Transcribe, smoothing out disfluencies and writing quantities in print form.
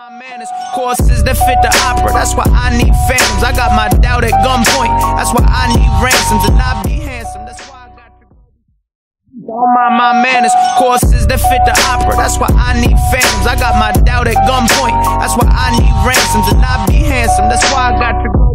my manners, courses that fit the opera. That's why I need phantoms. I got my doubt at gunpoint. That's why I need ransoms and I be handsome. That's why I got to don't mind my manners, courses that fit the opera. That's why I need phantoms. I got my doubt at gunpoint. That's why I need ransoms and I be handsome. That's why I got to go.